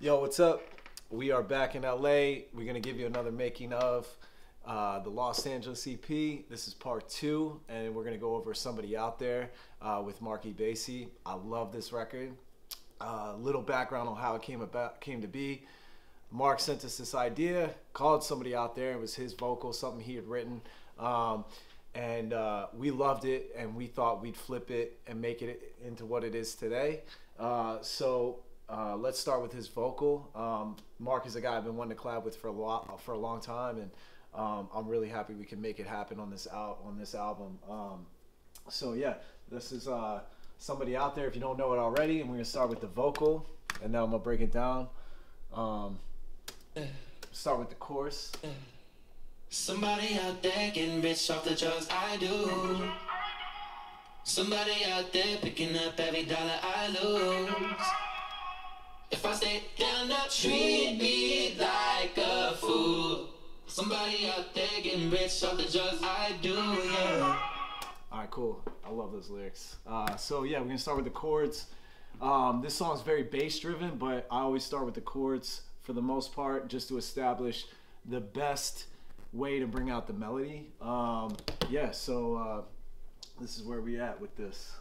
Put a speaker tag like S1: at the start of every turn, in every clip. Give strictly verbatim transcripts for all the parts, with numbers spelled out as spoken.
S1: Yo, what's up? We are back in L A. We're going to give you another making of uh, the Los Angeles E P. This is part two, and we're going to go over Somebody Out There uh, with Marky Basie. I love this record. A uh, little background on how it came about, came to be. Mark sent us this idea, called Somebody Out There. It was his vocal, something he had written. Um, and uh, we loved it, and we thought we'd flip it and make it into what it is today. Uh, so... Uh, let's start with his vocal. Um, Mark is a guy I've been wanting to collab with for a lot, for a long time, and um, I'm really happy we can make it happen on this out on this album. Um, so yeah, this is uh, Somebody Out There. If you don't know it already, and we're gonna start with the vocal, and now I'm gonna break it down. Um, start with the chorus.
S2: Somebody out there getting rich off the drugs I do. Somebody out there picking up every dollar I lose. If I stay down, they'll treat me like a fool. Somebody out there getting rich off the drugs I do, yeah.
S1: All right, cool. I love those lyrics. Uh, so yeah, we're gonna start with the chords. Um, this song's very bass driven, but I always start with the chords for the most part, just to establish the best way to bring out the melody. Um, yeah, so uh, this is where we at with this.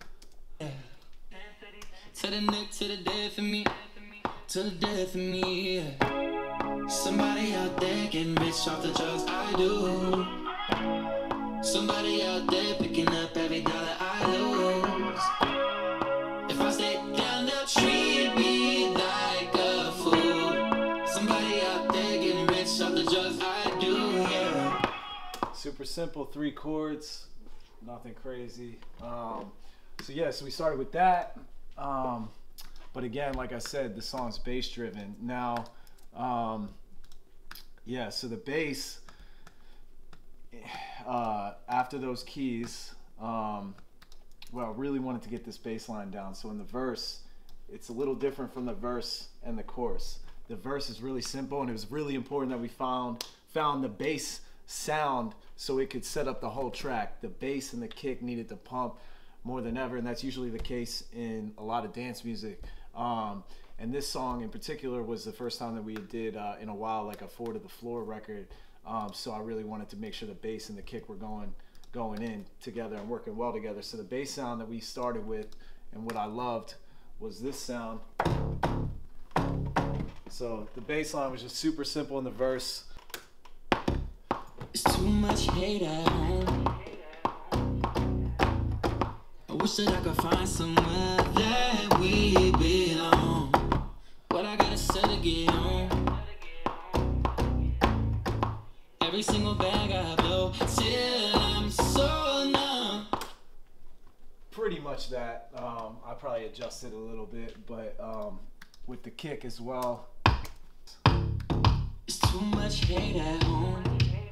S2: To the neck, to the death of me, to the death of me, yeah. Somebody out there getting rich off the drugs I do. Somebody out there picking up every dollar I lose. If I stay down, they'll treat me like a fool. Somebody out there getting rich off the drugs I do, yeah.
S1: Super simple, three chords, nothing crazy. Um, so yeah, so we started with that. Um, but again, like I said, the song's bass driven. Now, um, yeah, so the bass, uh, after those keys, um, well, really wanted to get this bass line down. So in the verse, it's a little different from the verse and the chorus. The verse is really simple, and it was really important that we found, found the bass sound so it could set up the whole track. The bass and the kick needed to pump more than ever, and that's usually the case in a lot of dance music. Um, and this song in particular was the first time that we did uh, in a while like a four to the floor record. Um, so I really wanted to make sure the bass and the kick were going going in together and working well together. So the bass sound that we started with and what I loved was this sound. So the bass line was just super simple in the verse.
S2: It's too much hate at home. I wish that I could find somewhere that we belong. What I gotta say to get on. Every single bag I blow till I'm so numb.
S1: Pretty much that. Um, I probably adjusted a little bit, but um, with the kick as well.
S2: It's too much hate at home.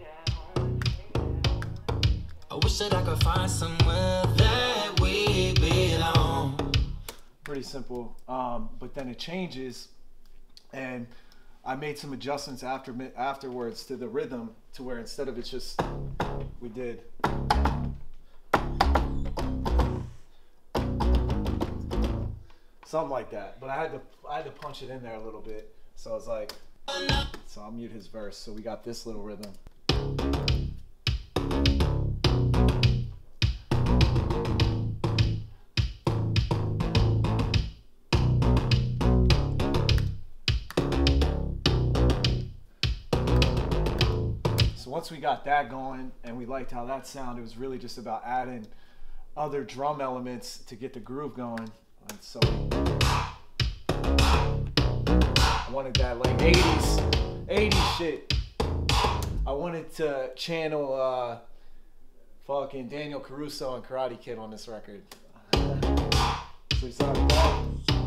S2: I wish that I could find somewhere that we belong.
S1: Pretty simple, um, but then it changes, and I made some adjustments after afterwards to the rhythm, to where instead of it's just, we did something like that, but I had to I had to punch it in there a little bit. So I was like, so I'll mute his verse. So we got this little rhythm. Once we got that going and we liked how that sounded, it was really just about adding other drum elements to get the groove going. And so I wanted that like eighties, eighties shit. I wanted to channel uh, fucking Daniel Caruso and Karate Kid on this record. So we started with that.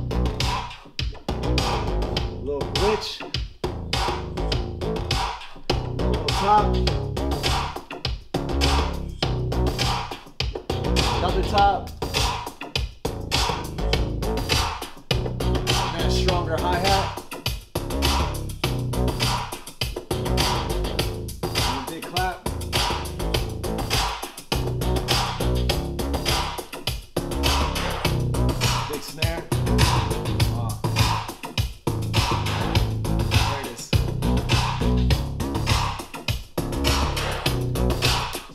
S1: A little glitch. Top, another top, and then a stronger hi-hat, and a big clap. Big snare. Uh.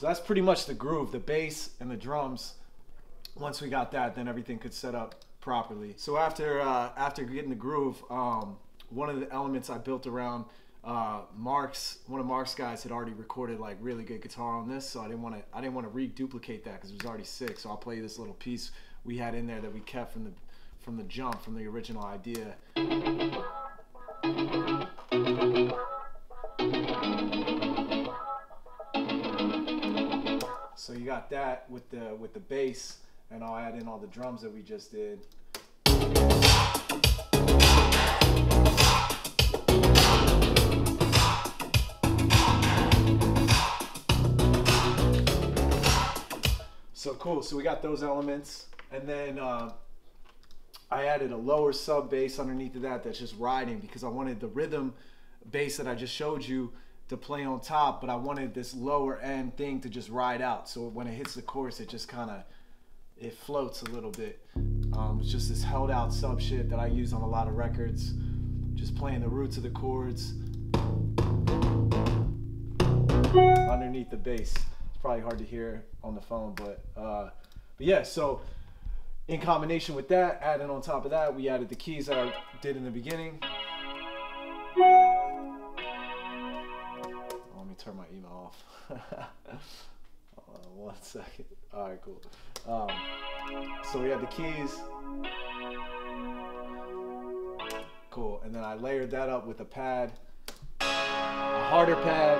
S1: So that's pretty much the groove, the bass and the drums. Once we got that, then everything could set up properly. So after uh, after getting the groove, um, one of the elements I built around uh, Mark's, one of Mark's guys had already recorded like really good guitar on this, so I didn't want to I didn't want to reduplicate that because it was already sick. So I'll play you this little piece we had in there that we kept from the from the jump, from the original idea. So you got that with the with the bass, and I'll add in all the drums that we just did. So cool, so we got those elements, and then uh, I added a lower sub bass underneath of that that's just riding, because I wanted the rhythm bass that I just showed you to play on top, but I wanted this lower end thing to just ride out, so when it hits the chorus it just kind of, it floats a little bit. Um, it's just this held out sub shit that I use on a lot of records, just playing the roots of the chords underneath the bass. It's probably hard to hear on the phone, but uh, but yeah, so in combination with that, adding on top of that, we added the keys that I did in the beginning. Let me turn my email off. Hold on one second. All right, cool. Um, so we had the keys. Cool, and then I layered that up with a pad, a harder pad,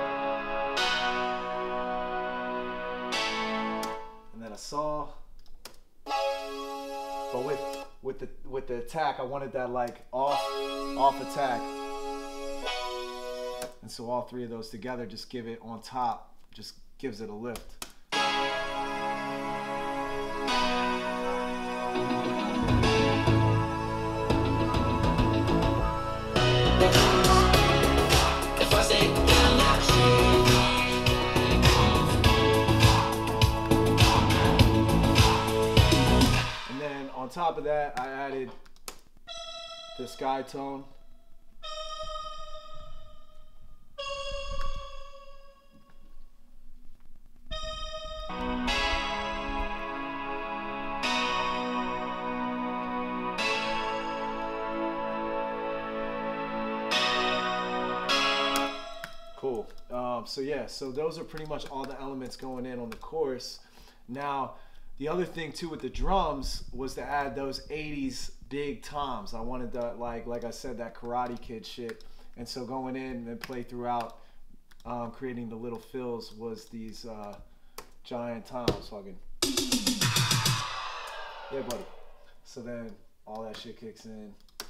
S1: and then a saw. But with with the with the attack, I wanted that like off off attack, and so all three of those together just give it on top, just gives it a lift.
S2: If I say down that
S1: And then on top of that, I added the sky tone. Cool. Um, so yeah, so those are pretty much all the elements going in on the chorus. Now, the other thing too with the drums was to add those eighties big toms. I wanted that, like like I said, that Karate Kid shit. And so going in and play throughout, um, creating the little fills was these uh, giant toms. Fucking yeah, buddy. So then all that shit kicks in.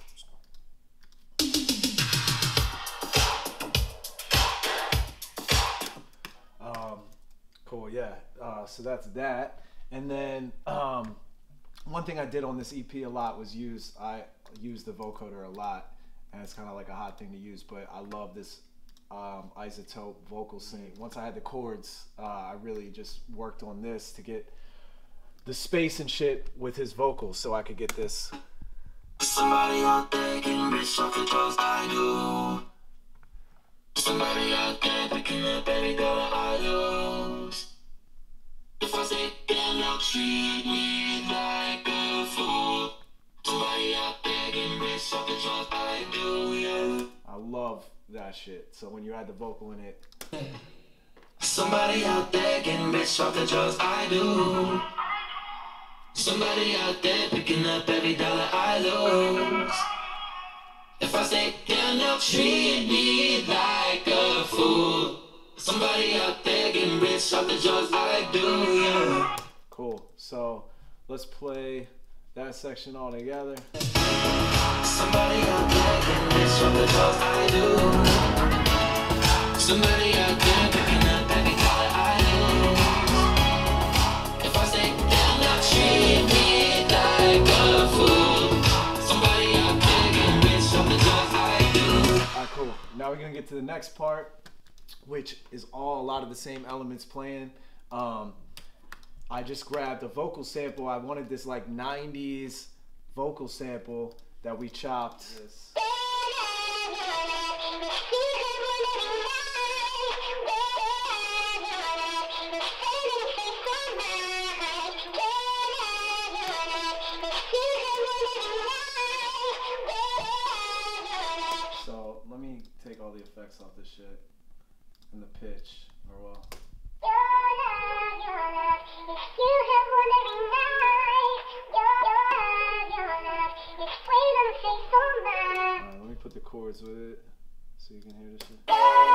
S1: Um, cool, yeah. Uh, so that's that. And then um, one thing I did on this E P a lot was use, I use the vocoder a lot, and it's kind of like a hot thing to use, but I love this um, iZotope vocal sync. Once I had the chords, uh, I really just worked on this to get the space and shit with his vocals so I could get this.
S2: somebody out there getting rich off the drugs I do. Somebody out there picking up every dollar I lose. If I say damn, they'll treat me like a fool. Somebody out there getting rich off the drugs I do, yeah.
S1: I love that shit. So when you add the vocal in it.
S2: Somebody out there getting rich off the drugs I do. Somebody out there picking up every dollar I lose. If I say damn, they'll treat me like a fool. Somebody out there getting rich off the drugs I do, yeah.
S1: Cool. So let's play that section all together.
S2: Somebody out there getting rich off the drugs I do. Somebody out there picking up every dollar I lose. If I say damn, they'll treat me like a fool. Somebody out there getting rich off the drugs I do.
S1: Alright, cool. Now we're gonna get to the next part, which is all a lot of the same elements playing. Um, I just grabbed a vocal sample. I wanted this like nineties vocal sample that we chopped. Yes. and the pitch are well. Uh, let me put the chords with it so you can hear this shit.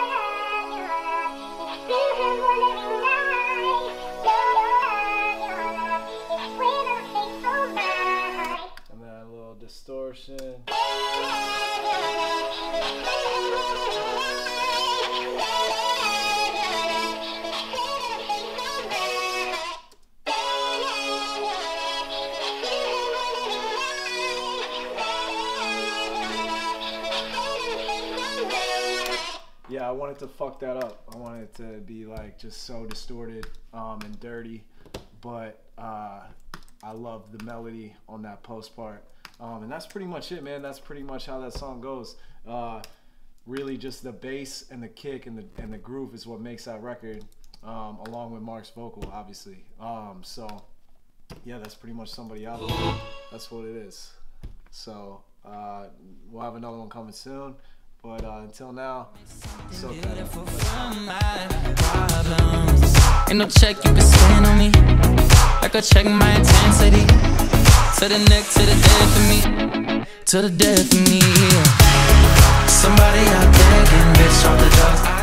S1: And then a little distortion. Yeah, I wanted to fuck that up. I wanted it to be like just so distorted um, and dirty, but uh, I love the melody on that post part. Um, and that's pretty much it, man. That's pretty much how that song goes. Uh, really just the bass and the kick and the, and the groove is what makes that record, um, along with Mark's vocal, obviously. Um, so, yeah, that's pretty much Somebody Out There. That's what it is. So, uh, we'll have another one coming soon. But uh, until now, so
S2: beautiful from my problems. Ain't no check you can stand on me. I could check my intensity. To the neck, to the death of me. To the death of me. Somebody out there getting bitch off the drugs.